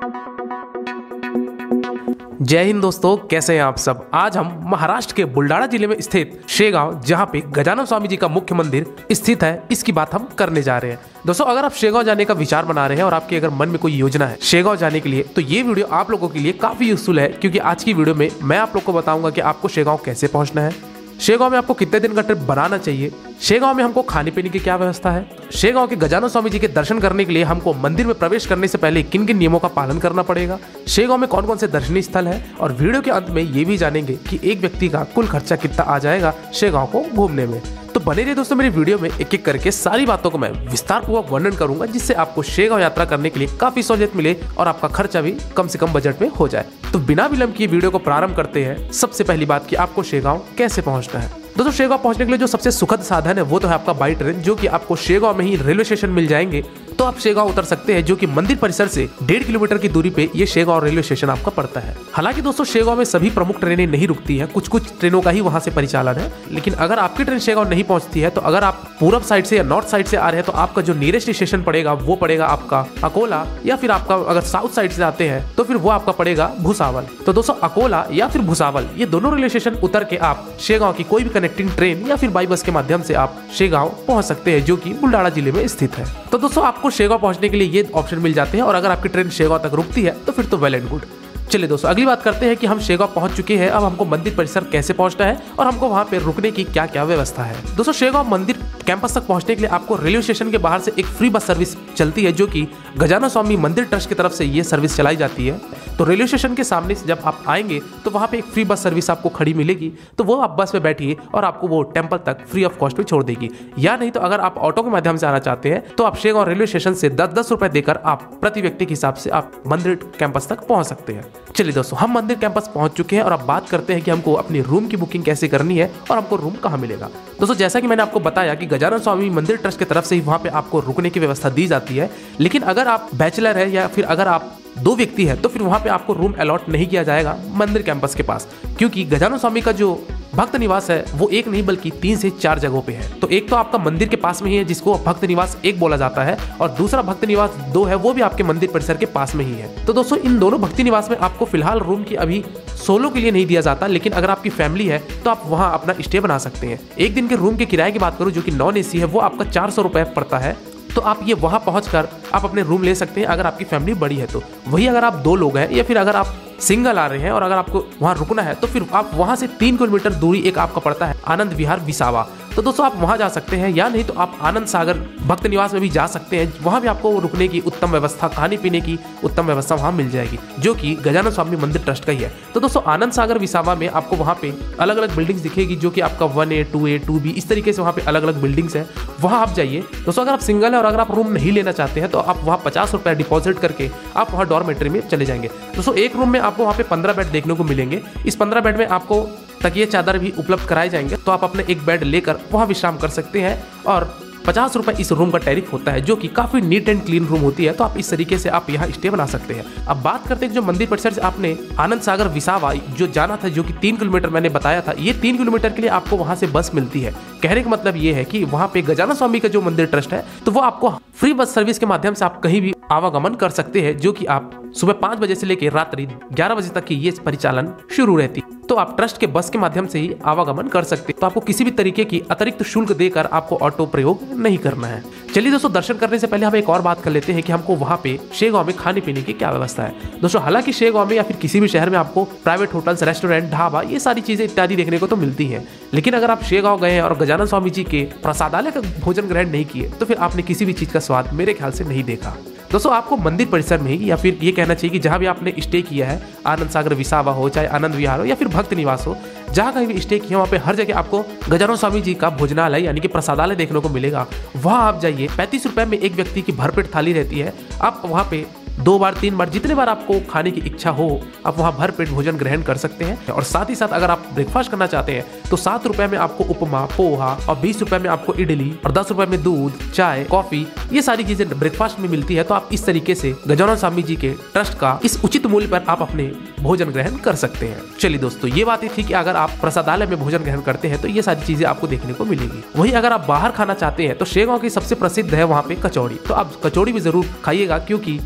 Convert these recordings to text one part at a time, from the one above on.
जय हिंद दोस्तों, कैसे हैं आप सब। आज हम महाराष्ट्र के बुलढाणा जिले में स्थित शेगांव, जहां पे गजानन स्वामी जी का मुख्य मंदिर स्थित है, इसकी बात हम करने जा रहे हैं। दोस्तों, अगर आप शेगांव जाने का विचार बना रहे हैं और आपके अगर मन में कोई योजना है शेगांव जाने के लिए, तो ये वीडियो आप लोगों के लिए काफी यूजफुल है, क्योंकि आज की वीडियो में मैं आप लोग को बताऊंगा कि आपको शेगांव कैसे पहुंचना है, शेगांव में आपको कितने दिन का ट्रिप बनाना चाहिए, शेगांव में हमको खाने पीने की क्या व्यवस्था है, शेगांव के गजानन स्वामी जी के दर्शन करने के लिए हमको मंदिर में प्रवेश करने से पहले किन किन नियमों का पालन करना पड़ेगा, शेगांव में कौन कौन से दर्शनीय स्थल है, और वीडियो के अंत में ये भी जानेंगे कि एक व्यक्ति का कुल खर्चा कितना आ जाएगा शेगांव को घूमने में। तो बने रहिए दोस्तों मेरी वीडियो में, एक एक करके सारी बातों को मैं विस्तार पूर्वक वर्णन करूंगा, जिससे आपको शेगांव यात्रा करने के लिए काफी सहूलियत मिले और आपका खर्चा भी कम से कम बजट में हो जाए। तो बिना विलंब किए वीडियो को प्रारंभ करते हैं। सबसे पहली बात कि आपको शेगांव कैसे पहुंचना है। दोस्तों, शेगांव पहुंचने के लिए जो सबसे सुखद साधन है वो तो है आपका बाई ट्रेन, जो कि आपको शेगांव में ही रेलवे स्टेशन मिल जाएंगे। तो आप शेगांव उतर सकते हैं, जो कि मंदिर परिसर से 1.5 किलोमीटर की दूरी पे ये शेगांव रेलवे स्टेशन आपका पड़ता है। हालांकि दोस्तों, शेगांव में सभी प्रमुख ट्रेनें नहीं रुकती हैं, कुछ कुछ ट्रेनों का ही वहां से परिचालन है। लेकिन अगर आपकी ट्रेन शेगांव नहीं पहुंचती है, तो अगर आप पूरब साइड से या नॉर्थ साइड से आ रहे हैं, तो आपका जो नियरेस्ट स्टेशन पड़ेगा वो पड़ेगा आपका अकोला, या फिर आपका अगर साउथ साइड से आते हैं तो फिर वो आपका पड़ेगा भुसावल। तो दोस्तों, अकोला या फिर भुसावल, ये दोनों रेलवे स्टेशन उतर के आप शेगांव की कोई भी कनेक्टिंग ट्रेन या फिर बाई बस के माध्यम से आप शेगांव पहुंच सकते हैं, जो कि बुलढाणा जिले में स्थित है। तो दोस्तों, आपको शेगांव पहुंचने के लिए ये ऑप्शन मिल जाते हैं, और अगर आपकी ट्रेन शेगांव तक रुकती है तो फिर तो वेल एंड गुड। चलिए दोस्तों, अगली बात करते हैं कि हम शेगांव पहुंच चुके हैं। अब हमको मंदिर परिसर कैसे पहुंचना है और हमको वहां पे रुकने की क्या क्या व्यवस्था है। दोस्तों, शेगांव मंदिर कैंपस तक पहुंचने के लिए आपको रेलवे स्टेशन के बाहर से एक फ्री बस सर्विस चलती है, जो कि गजानन स्वामी मंदिर ट्रस्ट की तरफ से ये सर्विस चलाई जाती है। तो रेलवे स्टेशन के सामने से जब आप आएंगे तो वहां पे एक फ्री बस सर्विस आपको खड़ी मिलेगी। तो वो आप बस में बैठिए और आपको वो टेम्पल तक फ्री ऑफ कॉस्ट पे छोड़ देगी। या नहीं तो अगर आप ऑटो के माध्यम से आना चाहते हैं, तो आप शेगांव रेलवे स्टेशन से 10-10 रुपए देकर आप प्रति व्यक्ति के हिसाब से आप मंदिर कैंपस तक पहुंच सकते हैं। चलिए दोस्तों, हम मंदिर कैंपस पहुंच चुके हैं और अब बात करते हैं कि हमको अपनी रूम की बुकिंग कैसे करनी है और हमको रूम कहां मिलेगा। दोस्तों, जैसा कि मैंने आपको बताया कि गजानन स्वामी मंदिर ट्रस्ट की तरफ से ही वहां पे आपको रुकने की व्यवस्था दी जाती है। लेकिन अगर आप बैचलर है या फिर अगर आप 2 व्यक्ति है, तो फिर वहां पे आपको रूम अलॉट नहीं किया जाएगा मंदिर कैंपस के पास, क्योंकि गजानन स्वामी का जो भक्त निवास है वो एक नहीं बल्कि 3 से 4 जगहों पे है। तो एक तो आपका मंदिर के पास में ही है, जिसको भक्त निवास 1 बोला जाता है, और दूसरा भक्त निवास 2 है, वो भी आपके मंदिर परिसर के पास में ही है। तो दोस्तों, इन दोनों भक्ति निवास में आपको फिलहाल रूम की अभी सोलो के लिए नहीं दिया जाता, लेकिन अगर आपकी फैमिली है तो आप वहां अपना स्टे बना सकते हैं। एक दिन के रूम के किराए की बात करूं, जो कि नॉन एसी है, वो आपका 400 रुपए पड़ता है। तो आप ये वहां पहुंचकर आप अपने रूम ले सकते हैं, अगर आपकी फैमिली बड़ी है तो। वही अगर आप 2 लोग हैं या फिर अगर आप सिंगल आ रहे हैं और अगर आपको वहां रुकना है, तो फिर आप वहां से 3 किलोमीटर दूरी एक आपका पड़ता है आनंद विहार विसावा। तो दोस्तों, आप वहां जा सकते हैं, या नहीं तो आप आनंद सागर भक्त निवास में भी जा सकते हैं। वहां भी आपको रुकने की उत्तम व्यवस्था, खाने पीने की उत्तम व्यवस्था वहां मिल जाएगी, जो कि गजानन स्वामी मंदिर ट्रस्ट का ही है। तो दोस्तों, आनंद सागर विसावा में आपको वहां पे अलग अलग बिल्डिंग्स दिखेगी, जो कि आपका 1A 2A 2B इस तरीके से वहां पे अलग अलग बिल्डिंग्स है, वहां आप जाइए। दोस्तों, अगर आप सिंगल है और अगर आप रूम नहीं लेना चाहते हैं, तो आप वहां 50 रुपए डिपॉजिट करके आप वहां डॉर्मेट्री में चले जाएंगे। दोस्तों, एक रूम में आपको वहां पे 15 बेड देखने को मिलेंगे। इस 15 बेड में आपको तकिए चादर भी उपलब्ध कराए जाएंगे, तो आप अपने एक बेड लेकर वहां विश्राम कर सकते हैं। और 50 रुपए इस रूम का टैरिफ होता है, जो कि काफी नीट एंड क्लीन रूम होती है। तो आप इस तरीके से आप यहाँ स्टे बना सकते हैं। अब बात करते हैं जो मंदिर परिसर से आपने आनंद सागर विसावा जो जाना था, जो कि 3 किलोमीटर मैंने बताया था, ये 3 किलोमीटर के लिए आपको वहां से बस मिलती है। कहने का मतलब ये है कि वहां पे गजानन स्वामी का जो मंदिर ट्रस्ट है, तो वो आपको फ्री बस सर्विस के माध्यम से आप कहीं भी आवागमन कर सकते हैं, जो कि आप सुबह 5 बजे से लेकर रात्रि 11 बजे तक की ये परिचालन शुरू रहती है। तो आप ट्रस्ट के बस के माध्यम से ही आवागमन कर सकते हैं। तो आपको किसी भी तरीके की अतिरिक्त शुल्क देकर आपको ऑटो प्रयोग नहीं करना है। चलिए दोस्तों, दर्शन करने से पहले हम एक और बात कर लेते हैं कि हमको वहां पे शेगांव में खाने पीने की क्या व्यवस्था है। दोस्तों, हालांकि शेगांव में या फिर किसी भी शहर में आपको प्राइवेट होटल्स, रेस्टोरेंट, ढाबा, ये सारी चीजें इत्यादि देखने को तो मिलती है। लेकिन अगर आप शेगांव गए हैं और गजानन स्वामी जी के प्रसादालय का भोजन ग्रहण नहीं किए, तो फिर आपने किसी भी चीज का स्वाद मेरे ख्याल से नहीं देखा। दोस्तों, आपको मंदिर परिसर में ही, या फिर ये कहना चाहिए कि जहां भी आपने स्टे किया है, आनंद सागर विसावा हो, चाहे आनंद विहार हो या फिर भक्त निवास हो, जहां कहीं भी स्टे किया वहां पे हर जगह आपको गजानन स्वामी जी का भोजनालय यानी कि प्रसादालय देखने को मिलेगा। वहां आप जाइए, 35 रुपए में एक व्यक्ति की भरपेट थाली रहती है। आप वहां पे 2 बार 3 बार जितने बार आपको खाने की इच्छा हो, आप वहां भर पेट भोजन ग्रहण कर सकते हैं। और साथ ही साथ अगर आप ब्रेकफास्ट करना चाहते हैं, तो 7 रुपए में आपको उपमा, पोहा, और 20 रुपए में आपको इडली, और 10 रुपए में दूध, चाय, कॉफी, ये सारी चीजें ब्रेकफास्ट में मिलती है। तो आप इस तरीके से गजानन स्वामी जी के ट्रस्ट का इस उचित मूल्य पर आप अपने भोजन ग्रहण कर सकते हैं। चलिए दोस्तों, ये बात थी कि अगर आप प्रसादालय में भोजन ग्रहण करते हैं तो ये सारी चीजें आपको देखने को मिलेगी। वहीं अगर आप बाहर खाना चाहते हैं तो शेगांव की सबसे प्रसिद्ध है वहाँ पे कचौड़ी। तो आप कचौड़ी भी जरूर खाइएगा, क्योंकि शेगांव की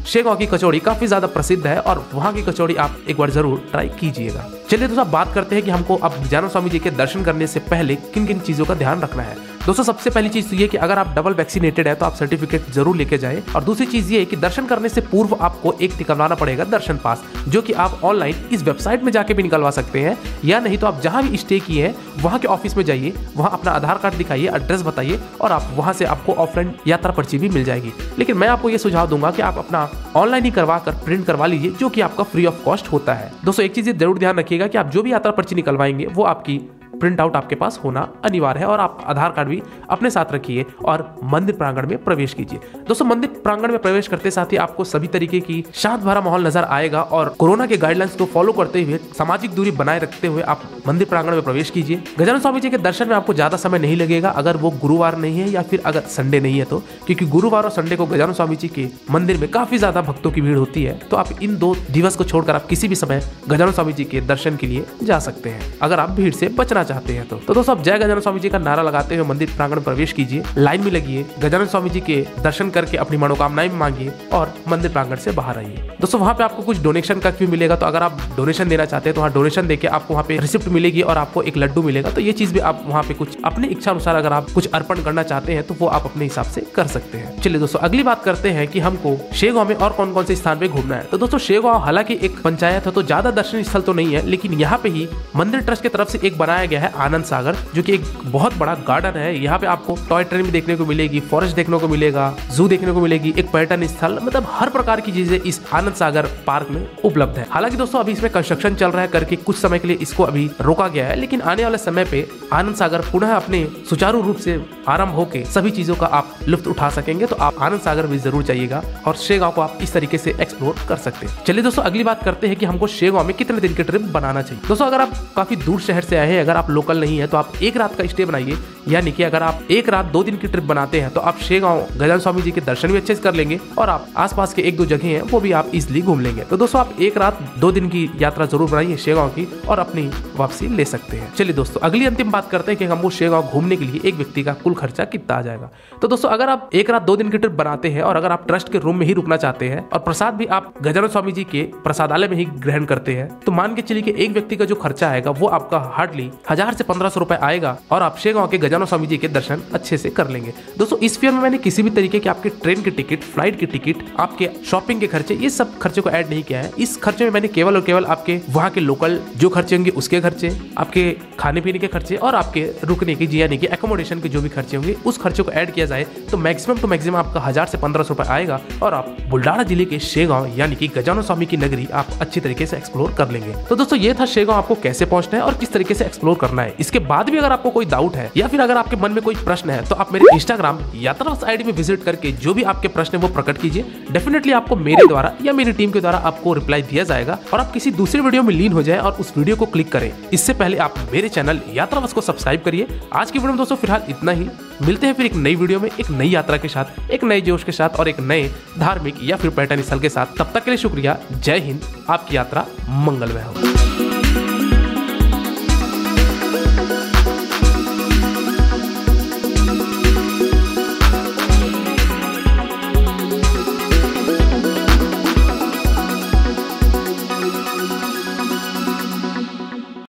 कचौड़ी काफी ज्यादा प्रसिद्ध है और वहाँ की कचौड़ी आप एक बार जरूर ट्राई कीजिएगा। चलिए दोस्तों बात करते हैं कि हमको अब गजानन स्वामी जी के दर्शन करने से पहले किन किन चीजों का ध्यान रखना है। दोस्तों सबसे पहली चीज तो ये कि अगर आप डबल वैक्सीनेटेड है तो आप सर्टिफिकेट जरूर लेके जाएं। और दूसरी चीज ये है कि दर्शन करने से पूर्व आपको एक निकलवाना पड़ेगा दर्शन पास, जो कि आप ऑनलाइन इस वेबसाइट में जाके भी निकलवा सकते हैं, या नहीं तो आप जहां भी स्टे किए हैं वहां के ऑफिस में जाइए, वहां अपना आधार कार्ड दिखाइए, एड्रेस बताइए और आप वहां से आपको ऑफलाइन यात्रा पर्ची भी मिल जाएगी। लेकिन मैं आपको ये सुझाव दूंगा कि आप अपना ऑनलाइन ही करवा कर प्रिंट करवा लीजिए, जो कि आपका फ्री ऑफ कॉस्ट होता है। दोस्तों एक चीज जरूर ध्यान रखिएगा कि आप जो भी यात्रा पर्ची निकलवाएंगे वो आपकी प्रिंट आउट आपके पास होना अनिवार्य है, और आप आधार कार्ड भी अपने साथ रखिए और मंदिर प्रांगण में प्रवेश कीजिए। दोस्तों मंदिर प्रांगण में प्रवेश करते साथ ही आपको सभी तरीके की शांत भरा माहौल नजर आएगा और कोरोना के गाइडलाइंस को फॉलो करते हुए सामाजिक दूरी बनाए रखते हुए आप मंदिर प्रांगण में प्रवेश कीजिए। गजानन स्वामी जी के दर्शन में आपको ज्यादा समय नहीं लगेगा अगर वो गुरुवार नहीं है या फिर अगर संडे नहीं है तो, क्योंकि गुरुवार और संडे को गजानन स्वामी जी के मंदिर में काफी ज्यादा भक्तों की भीड़ होती है। तो आप इन 2 दिवस को छोड़कर आप किसी भी समय गजानन स्वामी जी के दर्शन के लिए जा सकते हैं, अगर आप भीड़ से बचना चाहते हैं तो दोस्तों आप जय गजानन स्वामी जी का नारा लगाते हुए मंदिर प्रांगण में प्रवेश कीजिए, लाइन में लगिए, गजानन स्वामी जी के दर्शन करके अपनी मनोकामनाएं मांगिए और मंदिर प्रांगण से बाहर आइए। दोस्तों वहां पे आपको कुछ डोनेशन का भी मिलेगा, तो अगर आप डोनेशन देना चाहते हैं तो वहाँ डोनेशन देके आपको वहाँ पे रिसिप्ट मिलेगी और आपको एक लड्डू मिलेगा। तो ये चीज भी आप वहाँ पे कुछ अपनी इच्छा अनुसार अगर आप कुछ अर्पण करना चाहते हैं तो वो आप अपने हिसाब से कर सकते हैं। चलिए दोस्तों अगली बात करते हैं कि हमको शेगांव में और कौन कौन से स्थान पे घूमना है। तो दोस्तों शेगांव हालांकि एक पंचायत है तो ज्यादा दर्शनीय स्थल तो नहीं है, लेकिन यहाँ पे ही मंदिर ट्रस्ट की तरफ से एक बनाया गया है आनंद सागर, जो कि एक बहुत बड़ा गार्डन है। यहाँ पे आपको टॉय ट्रेन भी देखने को मिलेगी, फॉरेस्ट देखने को मिलेगा, जू देखने को मिलेगी, एक पर्यटन स्थल, मतलब हर प्रकार की चीजें इस आनंद सागर पार्क में उपलब्ध है। हालांकि दोस्तों अभी इसमें कंस्ट्रक्शन चल रहा है करके कुछ समय के लिए इसको अभी रोका गया है, लेकिन आने वाले समय पे आनंद सागर पुनः अपने सुचारू रूप से आरंभ होकर सभी चीजों का आप लुत्फ उठा सकेंगे। तो आप आनंद सागर भी जरूर जाइएगा और शेगांव को आप इस तरीके से एक्सप्लोर कर सकते हैं। चलिए दोस्तों अगली बात करते हैं कि हमको शेगांव में कितने दिन की ट्रिप बनाना चाहिए। दोस्तों अगर आप काफी दूर शहर से आए हैं, अगर आप लोकल नहीं है तो आप एक रात का स्टे बनाइए, यानी कि अगर आप एक रात 2 दिन की ट्रिप बनाते हैं तो आप शेगांव गजानन स्वामी जी के दर्शन भी अच्छे से कर लेंगे और आप आसपास के 1-2 जगह हैं वो भी आप इजिली घूम लेंगे। तो दोस्तों आप एक रात 2 दिन की यात्रा जरूर बनाइए शेगांव की और अपनी वापसी ले सकते हैं। चलिए दोस्तों अगली अंतिम बात करते हैं कि हमको शेगांव घूमने के लिए एक व्यक्ति का कुल खर्चा कितना आ जाएगा। तो दोस्तों अगर आप एक रात 2 दिन की ट्रिप बनाते हैं और अगर आप ट्रस्ट के रूम में ही रुकना चाहते हैं और प्रसाद भी आप गजानन स्वामी जी के प्रसादालय में ही ग्रहण करते हैं, तो मान के चलिए कि एक व्यक्ति का जो खर्चा आएगा वो आपका हार्डली 1000 से 1500 रुपए आएगा और आप शेगांव के गजानन स्वामी जी के दर्शन अच्छे से कर लेंगे। दोस्तों इस फेयर में मैंने किसी भी तरीके के आपके ट्रेन की टिकट, फ्लाइट की टिकट, आपके शॉपिंग के खर्चे, ये सब खर्चे को ऐड नहीं किया है। इस खर्चे में मैंने केवल और केवल आपके वहाँ के लोकल जो खर्चे होंगे उसके खर्चे, आपके खाने पीने के खर्चे और आपके रुकने की यानी कि एकोमोडेशन के जो भी खर्चे होंगे उस खर्चे को ऐड किया जाए तो मैक्सिमम टू मैक्सिमम आपका 1000 से 1500 रुपए आएगा और आप बुल्ढाना जिले के शेगांव यानी कि गजानन स्वामी की नगरी आप अच्छी तरीके से एक्सप्लोर कर लेंगे। तो दोस्तों ये था शेगांव आपको कैसे पहुंचना है और किस तरीके से एक्सप्लोर करना है। इसके बाद भी अगर आपको कोई डाउट है या फिर अगर आपके मन में कोई प्रश्न है तो आप मेरे इंस्टाग्राम यात्रावास आईडी में विजिट करके जो भी आपके प्रश्न है वो प्रकट कीजिए। डेफिनेटली आपको मेरे द्वारा या मेरी टीम के द्वारा आपको रिप्लाई दिया जाएगा और आप किसी दूसरे वीडियो में लीन हो जाए और उस वीडियो को क्लिक करें। इससे पहले आप मेरे चैनल यात्रावास को सब्सक्राइब करिए। आज की वीडियो में दोस्तों फिलहाल इतना ही, मिलते हैं फिर एक नई वीडियो में एक नई यात्रा के साथ, एक नए जोश के साथ और एक नए धार्मिक या फिर पर्यटन स्थल के साथ। तब तक के लिए शुक्रिया। जय हिंद। आपकी यात्रा मंगलमय हो।